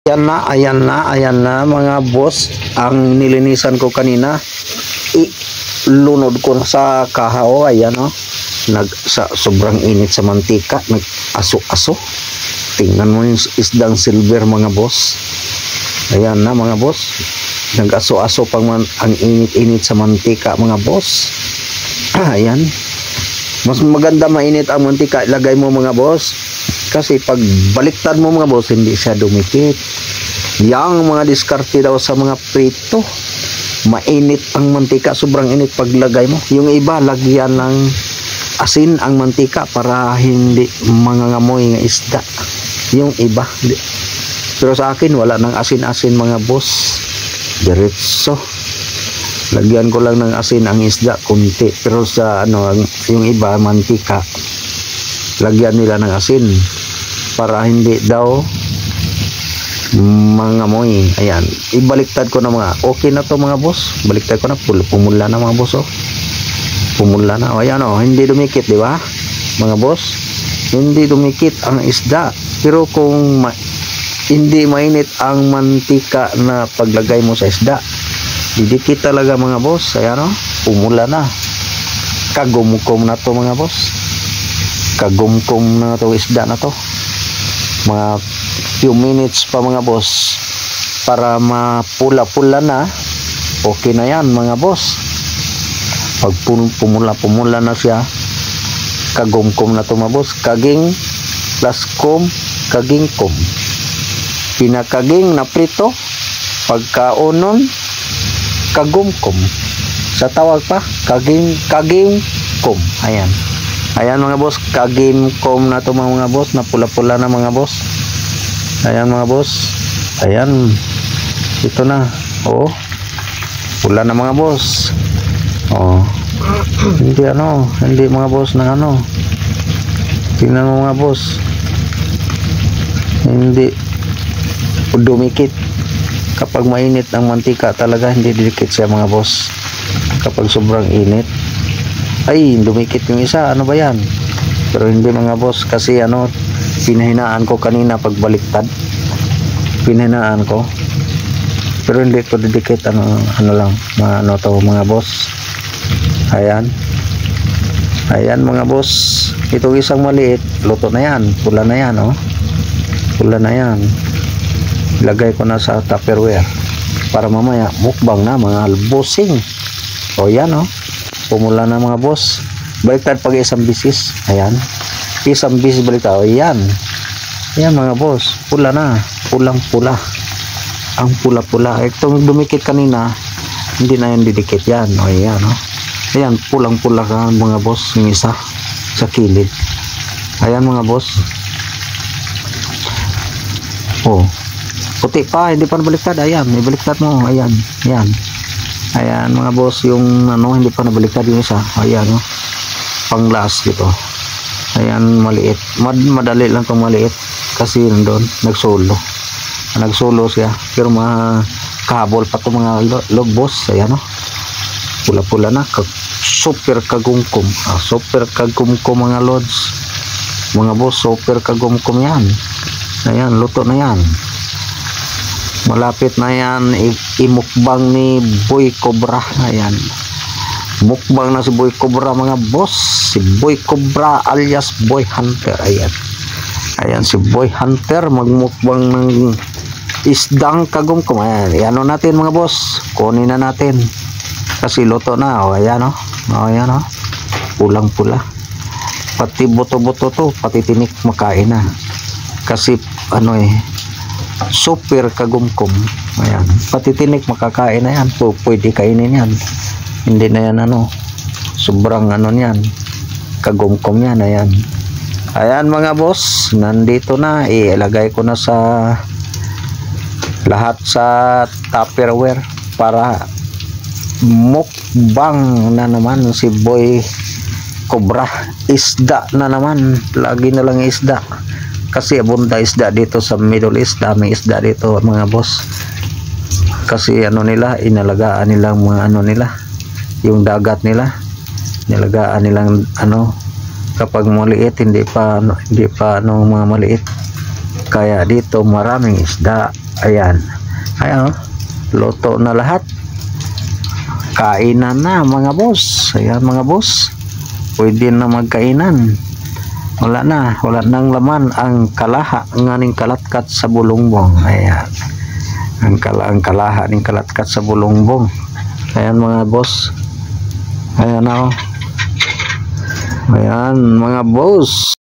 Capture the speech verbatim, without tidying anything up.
Ayan na, ayan na, ayan na mga boss. Ang nilinisan ko kanina, ilunod ko na sa kahao. Ayan o, nag, sa, sobrang init sa mantika, nag-aso-aso. Tingnan mo yung isdang silver mga boss. Ayan na mga boss, nag-aso-aso pang man, ang init-init sa mantika mga boss. Ayan, mas maganda mainit ang mantika, ilagay mo mga boss. Kasi pag baliktad mo mga boss, hindi siya dumikit. Yang mga diskarte daw sa mga prito, mainit ang mantika, sobrang init paglagay mo. Yung iba, lagyan ng asin ang mantika para hindi mangangamoy ng isda. Yung iba. Pero sa akin, wala nang asin-asin mga boss. Diretso. Lagyan ko lang ng asin ang isda, kunti. Pero sa ano, yung iba, mantika, lagyan nila ng asin para hindi daw mangamoy. Ayan, ibaliktad ko na mga okay na to mga boss. Baliktad ko na, pumula na mga boss oh. Pumula na. O, ayan oh, hindi dumikit, di ba? Mga boss, hindi dumikit ang isda. Pero kung ma hindi mainit ang mantika na paglagay mo sa isda, didikit talaga mga boss. Ayan oh, pumula na. Kagumkom na to mga boss. Kagumkom na to isda na to. Mga few minutes pa mga boss para mapula-pula na. Okay na yan mga boss. Pag pumula-pumula na siya, kagumkom na to mga boss. Kaging plus kom, kaging kom. Pinakaging na prito, pagkaunon, kagumkom. Sa tawag pa, kaging, kaging kom. Ayan. Ayan mga boss, kagimkom na to mga boss, na pula-pula na mga boss. Ayan mga boss. Ayan. Ito na. Oo. Pula na mga boss. Oo. Hindi ano, hindi mga boss na ano. Tingnan mo mga boss. Hindi dumikit. Kapag mainit ang mantika talaga, hindi didikit siya mga boss. Kapag sobrang init, ay dumikit yung isa, ano ba yan? Pero hindi mga boss, kasi ano, pinahinaan ko kanina pagbaliktad, pinahinaan ko, pero hindi ko didikit. Ano, ano lang ano to mga boss. Ayan, ayan mga boss, itong isang maliit, luto na yan, pula na yan oh. Pula na yan. Ilagay ko na sa tupperware para mamaya mukbang na mga albosing. O yan oh, pumula na mga boss. Baliktad pag isang bisis. Ayan, isang bisis baliktad. O yan, yan mga boss, pula na, pulang pula, ang pula pula. Itong dumikit kanina, hindi na yan didikit yan. O yan o, ayan, pulang pula ka mga boss, yung isa sa kilid. Ayan mga boss. O, puti pa, hindi pa nabaliktad. Ayan, ibaliktad mo. Ayan, ayan. Ayan mga boss, yung ano, hindi pa nabaliktad yung isa. Ayan o, pang last dito. Ayan, maliit. Mad madali lang itong maliit kasi nandun, nagsolo. Nagsolo siya. Pero mga kabol pa itong mga log boss. Ayan o, pula-pula na. Super kagumkum. Ah, super kagumkum mga lods. Mga boss, super kagumkum yan. Ayan, luto na yan. Malapit na yan imukbang ni Boy Cobra. Ayan, mukbang na si Boy Cobra mga boss. Si Boy Cobra alias Boy Hunter. Ayan, ayan si Boy Hunter magmukbang ng isdang kagumkum. Ayan, iano natin mga boss, kunin na natin kasi luto na. O ayan o, o ayan o, pulang pula, pati buto-buto to, pati tinik makain na kasi ano eh, super kagumkum. Ayan, pati tinik makakain na yan. Po, pwede kainin yan. Hindi na yan ano, sobrang ano yan, kagumkum yan. Ayan, ayan mga boss, nandito na. Ilagay ko na sa lahat sa tupperware para mukbang na naman si Boy Cobra. Isda na naman, lagi na lang isda kasi abunda isda dito sa Middle East. Dami isda dito mga boss, kasi ano nila, inalagaan nilang mga ano nila, yung dagat nila, inalagaan nilang ano, kapag maliit, hindi pa ano, hindi pa ano mga maliit, kaya dito maraming isda. Ayan. Ayan, oh. Luto na lahat. Kainan na mga boss. Ayan mga boss. Pwede na magkainan. Wala na. Wala nang laman ang kalaha nganing kalatkat sa bulungbong. Ayan. Ang, kala, ang kalaha ng kalatkat sa bulungbong. Ayan mga boss. Ayan na, oh. Ayan mga boss.